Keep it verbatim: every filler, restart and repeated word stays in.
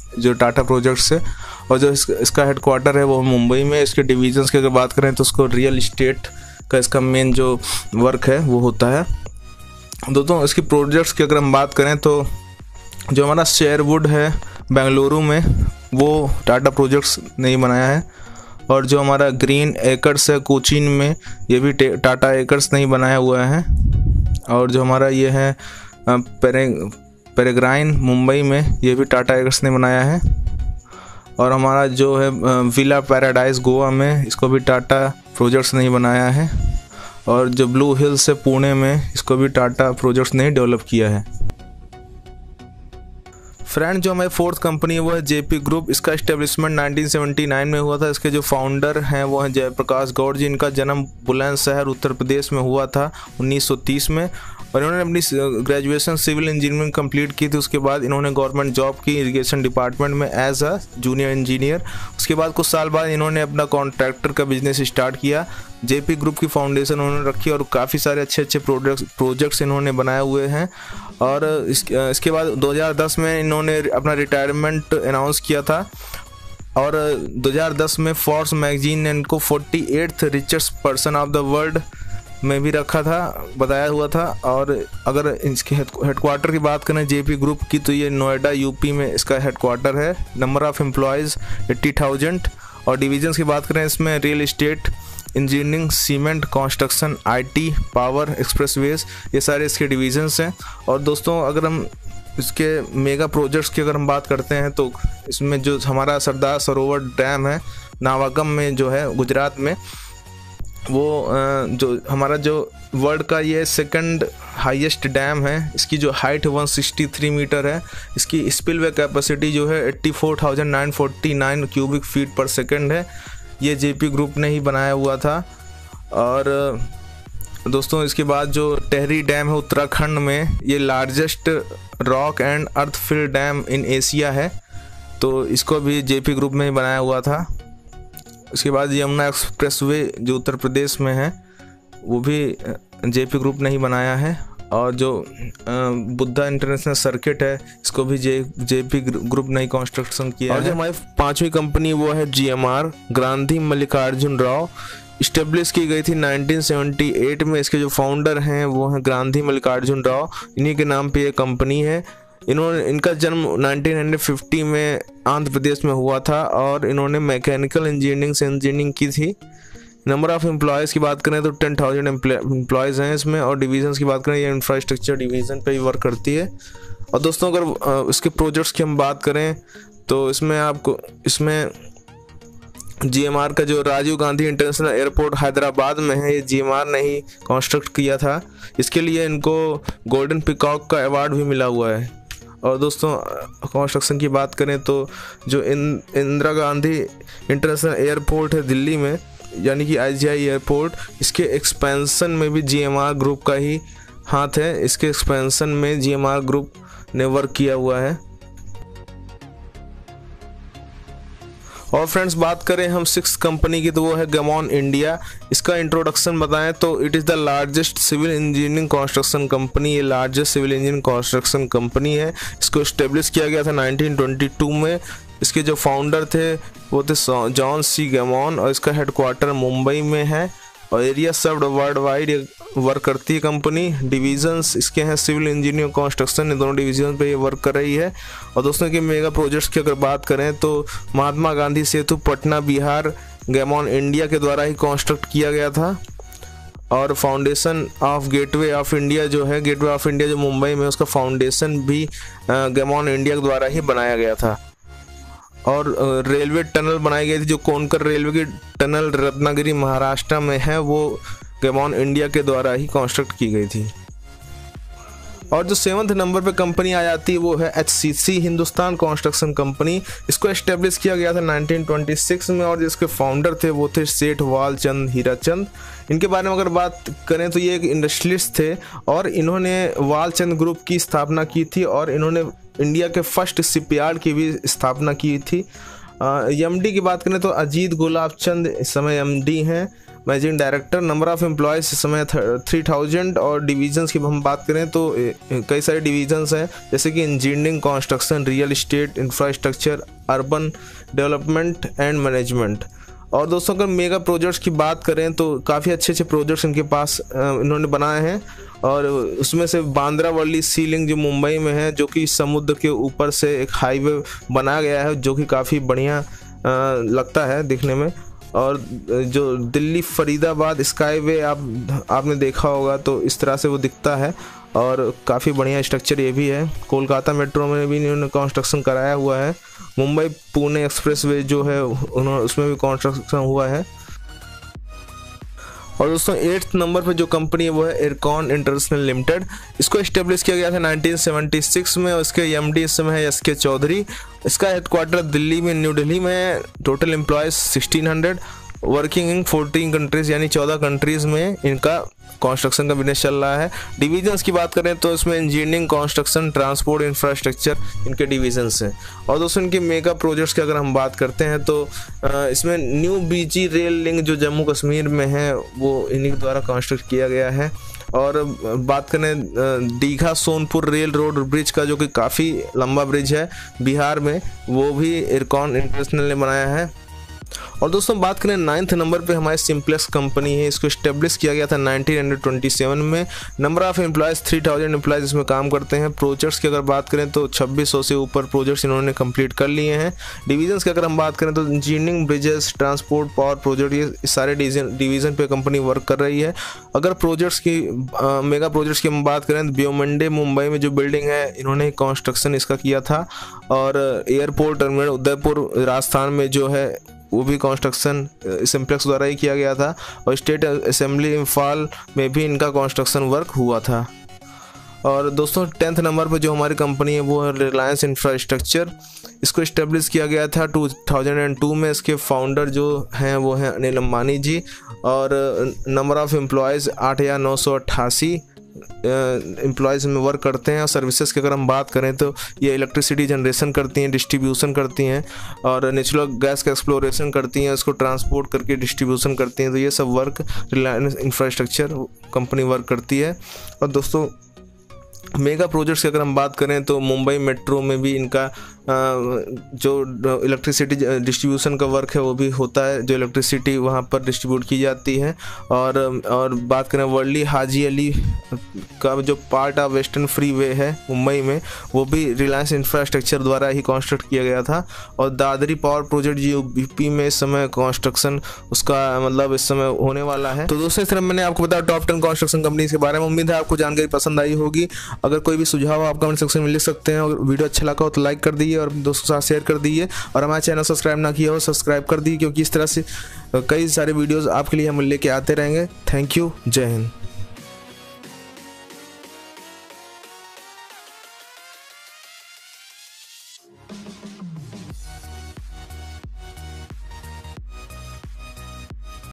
जो टाटा प्रोजेक्ट्स है, और जो इस, इसका हेडक्वार्टर है वो मुंबई में। इसके डिविजन्स की अगर बात करें तो उसको रियल इस्टेट का इसका मेन जो वर्क है वो होता है। दोस्तों इसकी प्रोजेक्ट्स की अगर हम बात करें तो जो हमारा शेयरवुड है बेंगलुरु में, वो टाटा प्रोजेक्ट्स ने बनाया है। और जो हमारा ग्रीन एकर्स है कोचीन में, ये भी टाटा एकर्स नहीं बनाया हुआ है। और जो हमारा ये है पेरे पेरेग्राइन मुंबई में, ये भी टाटा एकर्स ने बनाया है। और हमारा जो है विला पैराडाइज गोवा में, इसको भी टाटा प्रोजेक्ट्स नहीं बनाया है। और जो ब्लू हिल्स है पुणे में, इसको भी टाटा प्रोजेक्ट्स ने डेवलप किया है। फ्रेंड जो हमारी फोर्थ कंपनी है वो है जेपी ग्रुप। इसका इस्टेब्लिशमेंट नाइनटीन सेवेंटी नाइन में हुआ था। इसके जो फाउंडर हैं वो हैं जयप्रकाश गौड़ जी। इनका जन्म बुलंदशहर उत्तर प्रदेश में हुआ था उन्नीस सौ तीस में। और इन्होंने अपनी ग्रेजुएशन सिविल इंजीनियरिंग कंप्लीट की थी। उसके बाद इन्होंने गवर्नमेंट जॉब की इरिगेशन डिपार्टमेंट में एज अ जूनियर इंजीनियर। उसके बाद कुछ साल बाद इन्होंने अपना कॉन्ट्रैक्टर का बिजनेस स्टार्ट किया। जेपी ग्रुप की फाउंडेशन उन्होंने रखी और काफ़ी सारे अच्छे अच्छे प्रोडक्ट्स प्रोजेक्ट्स इन्होंने बनाए हुए हैं। और इस, इसके बाद दो हज़ार दस में इन्होंने अपना रिटायरमेंट अनाउंस किया था। और दो हज़ार दस में फोर्ब्स मैगजीन ने इनको forty eighth richest person of the world में भी रखा था, बताया हुआ था। और अगर इसके हेडक्वार्टर की बात करें जेपी ग्रुप की, तो ये नोएडा यूपी में इसका हेडक्वार्टर है। Number of employees eighty thousand. और डिविजन्स की बात करें इसमें real estate, engineering, cement, construction, IT, power, expressways, ये सारे इसके डिविजन्स हैं। और दोस्तों अगर हम इसके मेगा प्रोजेक्ट्स की अगर हम बात करते हैं तो इसमें जो हमारा सरदार सरोवर डैम है नावागम में जो है गुजरात में, वो जो हमारा जो वर्ल्ड का ये सेकंड हाईएस्ट डैम है। इसकी जो हाइट एक सौ तिरसठ मीटर है। इसकी स्पिलवे कैपेसिटी जो है चौरासी हज़ार नौ सौ उनचास क्यूबिक फीट पर सेकंड है। ये जेपी ग्रुप ने ही बनाया हुआ था। और दोस्तों इसके बाद जो टेहरी डैम है उत्तराखंड में, ये largest rock and earth fill dam in Asia है। तो इसको भी जेपी ग्रुप में ही बनाया हुआ था। उसके बाद यमुना एक्सप्रेसवे जो उत्तर प्रदेश में है, वो भी जेपी ग्रुप ने ही बनाया है। और जो बुद्धा इंटरनेशनल सर्किट है, इसको भी जे जेपी ग्रुप ने ही कंस्ट्रक्शन किया है। और जो हमारी पांचवी कंपनी वो है जीएमआर, गांधी मल्लिकार्जुन राव। इस्टेब्लिश की गई थी नाइनटीन सेवेंटी एट में। इसके जो फाउंडर हैं वो हैं गांधी मल्लिकार्जुन राव। इन्हीं के नाम पे ये कंपनी है। इन्होंने इनका जन्म नाइनटीन फिफ्टी में आंध्र प्रदेश में हुआ था। और इन्होंने मैकेनिकल इंजीनियरिंग से इंजीनियरिंग की थी। नंबर ऑफ़ एम्प्लॉयज़ की बात करें तो टेन थाउजेंड एम्प्लॉयज़ हैं इसमें। और डिवीजन्स की बात करें, ये इंफ्रास्ट्रक्चर डिवीज़न पे ही वर्क करती है। और दोस्तों अगर इसके प्रोजेक्ट्स की हम बात करें तो इसमें आपको इसमें जीएमआर का जो राजीव गांधी इंटरनेशनल एयरपोर्ट हैदराबाद में है, ये जीएमआर ने ही कंस्ट्रक्ट किया था। इसके लिए इनको गोल्डन पिकॉक का अवार्ड भी मिला हुआ है। और दोस्तों कंस्ट्रक्शन की बात करें तो जो इन इंदिरा गांधी इंटरनेशनल एयरपोर्ट है दिल्ली में, यानी कि आईजीआई एयरपोर्ट, इसके एक्सपेंशन में भी जीएमआर ग्रुप का ही हाथ है। इसके एक्सपेंशन में जीएमआर ग्रुप ने वर्क किया हुआ है। और फ्रेंड्स बात करें हम सिक्स कंपनी की, तो वो है गैमॉन इंडिया। इसका इंट्रोडक्शन बताएं तो it is the largest civil engineering construction company. ये largest civil engineering construction company है। इसको इस्टेब्लिश किया गया था नाइनटीन ट्वेंटी टू में। इसके जो फाउंडर थे वो थे जॉन सी गैमॉन। और इसका हेडक्वार्टर मुंबई में है। और area served world wide work करती है कंपनी। डिवीजन्स इसके हैं सिविल इंजीनियरिंग कंस्ट्रक्शन, इन दोनों डिवीजन पे ये वर्क कर रही है। और दोस्तों के मेगा प्रोजेक्ट्स की अगर बात करें तो महात्मा गांधी सेतु पटना बिहार गैमॉन इंडिया के द्वारा ही कंस्ट्रक्ट किया गया था। और foundation of Gateway of India जो है, गेटवे ऑफ इंडिया जो मुंबई में, उसका फाउंडेशन भी गैमॉन इंडिया के द्वारा ही बनाया गया था। और रेलवे टनल बनाई गई थी, जो कोनकर रेलवे की टनल रत्नागिरी महाराष्ट्र में है, वो गैमॉन इंडिया के द्वारा ही कंस्ट्रक्ट की गई थी। और जो सेवंथ नंबर पे कंपनी आ जाती है वो है एचसीसी हिंदुस्तान कंस्ट्रक्शन कंपनी। इसको एस्टेब्लिश किया गया था नाइनटीन ट्वेंटी सिक्स में। और जिसके फाउंडर थे वो थे सेठ वालचंद हीराचंद। इनके बारे में अगर बात करें तो ये एक इंडस्ट्रियलिस्ट थे और इन्होंने वालचंद ग्रुप की स्थापना की थी। और इन्होंने इंडिया के फर्स्ट शिपयार्ड की भी स्थापना की थी। एमडी की बात करें तो अजीत गुलाब चंद इस समय एमडी हैं। Managing director. Number of employees इस समय थ्री थाउजेंड और डिविजन्स की हम बात करें तो कई सारे डिविजन्स हैं, जैसे कि engineering, construction, real estate, infrastructure, urban development and management. और दोस्तों अगर मेगा प्रोजेक्ट्स की बात करें तो काफ़ी अच्छे अच्छे प्रोजेक्ट्स इनके पास इन्होंने बनाए हैं, और उसमें से बांद्रा वर्ली सी लिंक जो मुंबई में है, जो कि समुद्र के ऊपर से एक हाईवे बनाया गया है, जो कि काफ़ी बढ़िया लगता है दिखने में। और जो दिल्ली फरीदाबाद स्काईवे आप आपने देखा होगा तो इस तरह से वो दिखता है, और काफ़ी बढ़िया स्ट्रक्चर ये भी है। कोलकाता मेट्रो में भी इन्होंने कंस्ट्रक्शन कराया हुआ है। मुंबई पुणे एक्सप्रेसवे जो है उन्होंने उसमें भी कंस्ट्रक्शन हुआ है। और दोस्तों एट्थ नंबर पे जो कंपनी है वो है इरकॉन इंटरनेशनल लिमिटेड। इसको इस्टेब्लिश किया गया था नाइनटीन सेवेंटी सिक्स में, और इसके एमडी इस समय है एस के चौधरी। इसका हेडक्वार्टर दिल्ली में, न्यू दिल्ली में है। Total employees sixteen hundred, working in fourteen countries, यानी चौदह कंट्रीज़ में इनका कंस्ट्रक्शन का बिजनेस चल रहा है। डिविजन्स की बात करें तो इसमें इंजीनियरिंग, कंस्ट्रक्शन, ट्रांसपोर्ट, इंफ्रास्ट्रक्चर इनके डिविजन्स हैं। और दोस्तों इनके मेगा प्रोजेक्ट्स की अगर हम बात करते हैं तो इसमें न्यू बीजी रेल लिंक जो जम्मू कश्मीर में है वो इन्हीं द्वारा कंस्ट्रक्ट किया गया है। और बात करें Digha Sonpur rail road bridge का, जो कि काफ़ी लंबा ब्रिज है बिहार में, वो भी इरकॉन इंटरनेशनल ने बनाया है। और दोस्तों बात करें नाइन्थ नंबर पे हमारी सिंप्लेक्स कंपनी है। इसको इस्टेब्लिश किया गया था नाइनटीन ट्वेंटी सेवन में। Number of employees three thousand employees इसमें काम करते हैं। प्रोजेक्ट्स की अगर बात करें तो छब्बीस सौ से ऊपर प्रोजेक्ट्स इन्होंने कंप्लीट कर लिए हैं। डिवीजन्स की अगर हम बात करें तो engineering, bridges, transport, power project, ये सारे डिवीज़न पे कंपनी वर्क कर रही है। अगर प्रोजेक्ट्स की मेगा प्रोजेक्ट्स की हम बात करें तो ब्योमंडे मुंबई में जो बिल्डिंग है इन्होंने कंस्ट्रक्शन इसका किया था। और एयरपोर्ट टर्मिनल उदयपुर राजस्थान में जो है वो भी कंस्ट्रक्शन सिंप्लेक्स द्वारा ही किया गया था। और स्टेट असेंबली इम्फाल में भी इनका कंस्ट्रक्शन वर्क हुआ था। और दोस्तों टेंथ नंबर पर जो हमारी कंपनी है वो है रिलायंस इंफ्रास्ट्रक्चर। इसको इस्टेब्लिश किया गया था टू थाउजेंड टू में। इसके फाउंडर जो हैं वो हैं अनिल अंबानी जी। और नंबर ऑफ़ एम्प्लॉयज़ आठ हज़ार नौ सौ अट्ठासी एम्प्लॉयज़ में वर्क करते हैं। और सर्विसेज की अगर हम बात करें तो ये इलेक्ट्रिसिटी जनरेशन करती हैं, डिस्ट्रीब्यूशन करती हैं, और नेचुरल गैस का एक्सप्लोरेशन करती हैं, उसको ट्रांसपोर्ट करके डिस्ट्रीब्यूशन करती हैं। तो ये सब work Reliance infrastructure company work करती है। और दोस्तों मेगा प्रोजेक्ट्स की अगर हम बात करें तो मुंबई मेट्रो में भी इनका जो इलेक्ट्रिसिटी डिस्ट्रीब्यूशन का वर्क है वो भी होता है, जो इलेक्ट्रिसिटी वहाँ पर डिस्ट्रीब्यूट की जाती है। और और बात करें वर्ली हाजी अली का जो part of western freeway है मुंबई में, वो भी रिलायंस इंफ्रास्ट्रक्चर द्वारा ही कंस्ट्रक्ट किया गया था। और दादरी पावर प्रोजेक्ट जो यूपी में इस समय कंस्ट्रक्शन उसका मतलब इस समय होने वाला है। तो दोस्तों इस तरह मैंने आपको बताया टॉप टेन कंस्ट्रक्शन कंपनी के बारे में। उम्मीद है आपको जानकारी पसंद आई होगी। अगर कोई भी सुझाव आप कमेंट सेक्शन में लिख सकते हैं। और वीडियो अच्छा लगा हो तो लाइक कर दीजिए और दोस्तों के साथ शेयर कर दीजिए। और हमारे चैनल सब्सक्राइब ना किया हो सब्सक्राइब कर दीजिए, क्योंकि इस तरह से कई सारे वीडियोस आपके लिए हम लेके आते रहेंगे। थैंक यू, जय हिंद।